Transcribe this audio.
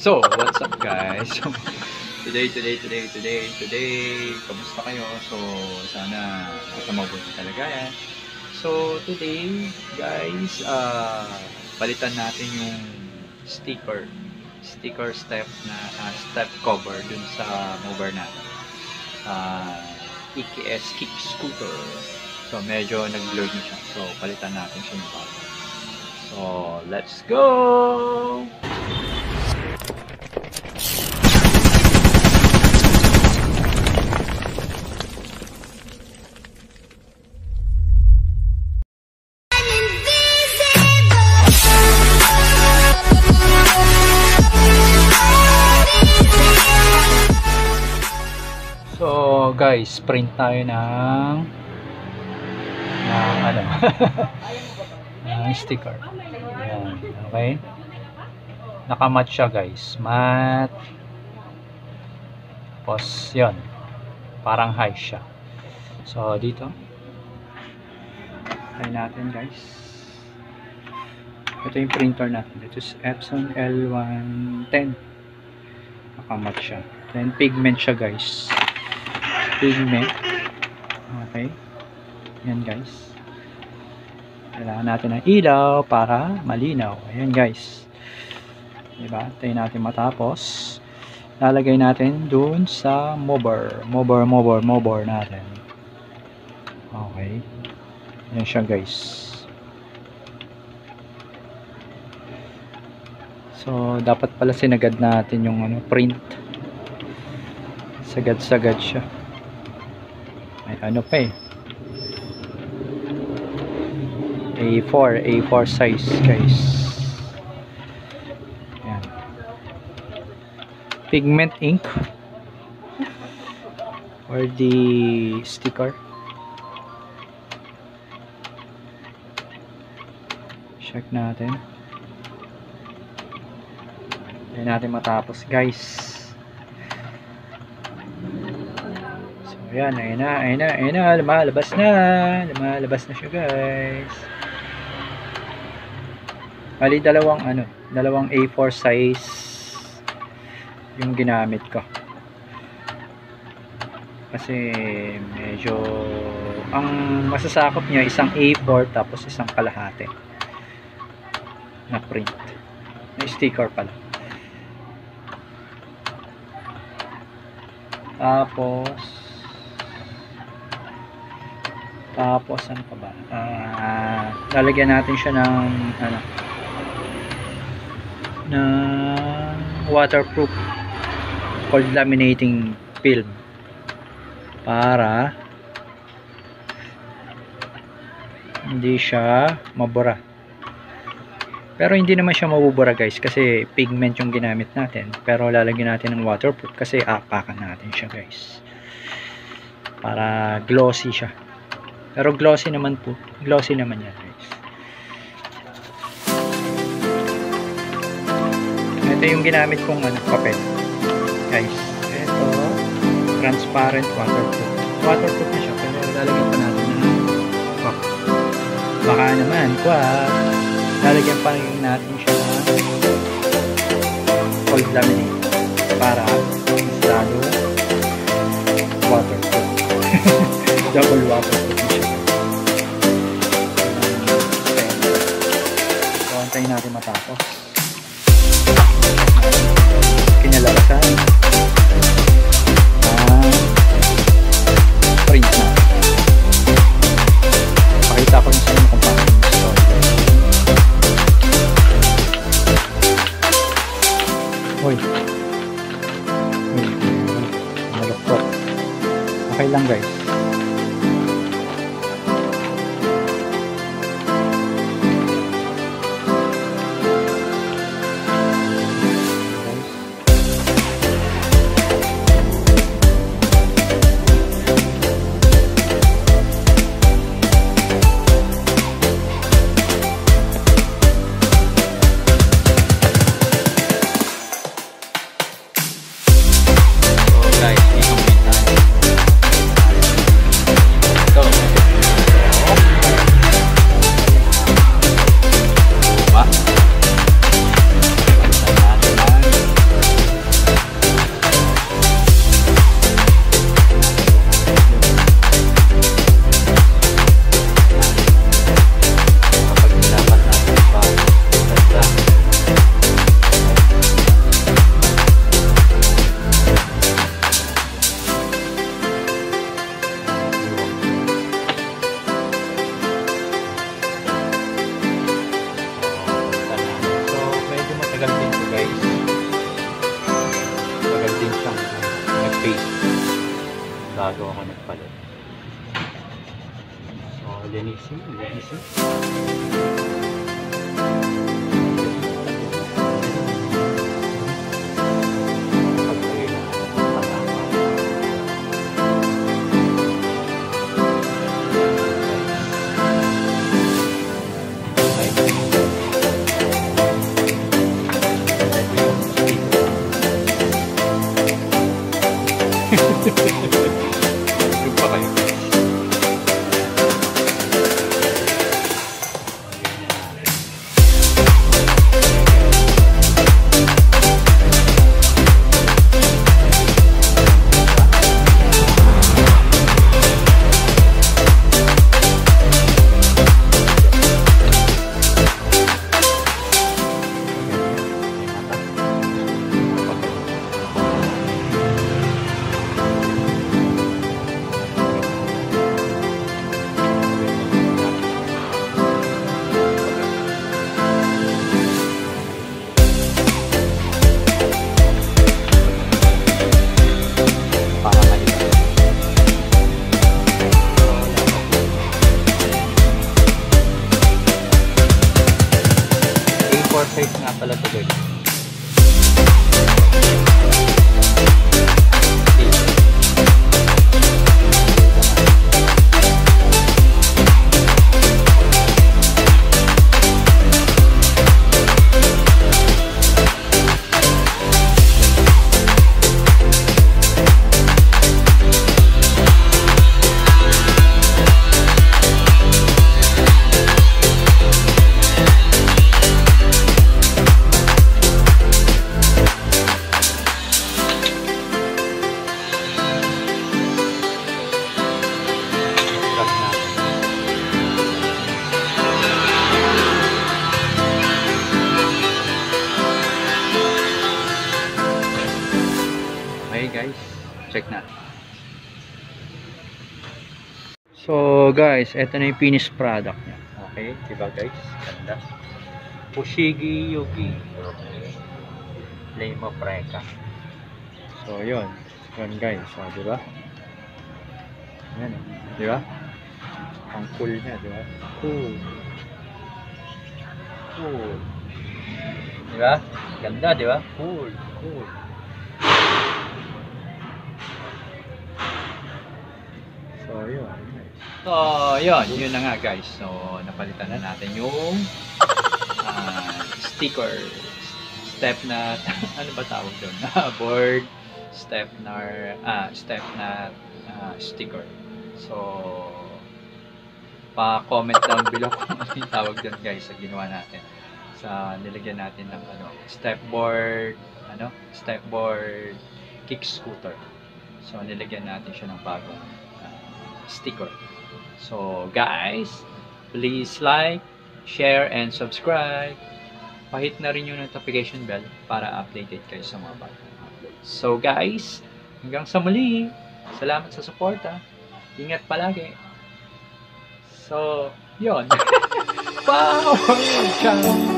So, what's up guys? Today, kamusta kayo? So, sana nasa mabuti talaga yan. So, today guys, palitan natin yung sticker step cover dun sa mover natin. EKS kick scooter. So, medyo nag-blur na siya. So, palitan natin siya ng bago. So, let's go! So guys, print tayo ng ano ng sticker. Ayan, okay. Nakamat siya guys, mat. Tapos yun, parang high siya. So dito try natin guys. Ito yung printer natin. Ito is Epson L110. Nakamat siya. Then pigment siya guys. Pigment. Okay. Yan guys. Kailangan natin ng ilaw para malinaw. Ayan guys. Diba? Tayo natin matapos. Lalagay natin dun sa mover natin. Okay. Ayan siya guys. So, dapat pala sinagad natin yung print. Sagad-sagad siya. May ano pa eh. A4 size guys. Ayan. Pigment ink or the sticker. Check natin. Ayan natin matapos guys. Ayan, ayun na, lumalabas na siya guys. Bali dalawang A4 size yung ginamit ko. Kasi medyo ang masasakop niya isang A4 tapos isang kalahati na print. Na sticker pala. Tapos ano pa ba? Lalagyan natin siya ng waterproof cold laminating film para hindi siya mabura. Pero hindi naman siya mabubura guys kasi pigment yung ginamit natin. Pero lalagyan natin ng waterproof kasi apakan natin siya guys. Para glossy siya. Pero glossy naman po. Glossy naman yan guys. Ito yung ginamit kong papel. Guys. Ito. Transparent waterproof. Waterproof na siya. Pero lalagyan pa natin ng baka naman. Lalagyan pa natin siya ng cold laminate. Para lalo waterproof. Double waterproof. Antayin natin matapos. Kinalabasan print na. Pakita ko sa inyo kung paano install. Malukot. Okay lang guys. Guys, bago ako nagpalit. So, linisin. Lupa kayo. Size nga pala ito guys. Okay guys, check na. So guys, eto na yung finished product niya. Okay, diba guys? Ganda. Fushigi Yogi. Okay. Flame of Reka. So yun. Yun guys. So, diba? Yan. Diba? Ang cool niya, diba? Cool. Cool. Diba? Ganda, diba? Cool. Cool. So, yun na nga guys. So, napalitan na natin yung sticker. Step na, ano ba tawag doon? Board, step na sticker. So, pa-comment down below kung ano yung tawag doon guys sa ginawa natin. Sa nilagyan natin ng step board kick scooter. So, nilagyan natin siya ng bagong sticker. So guys, please like, share, and subscribe. Pahit na rin yung notification bell para updated kayo sa mga bagong uploads. So guys, hanggang sa muli. Salamat sa suporta. Ingat palagi. So, yun. Power! Ciao!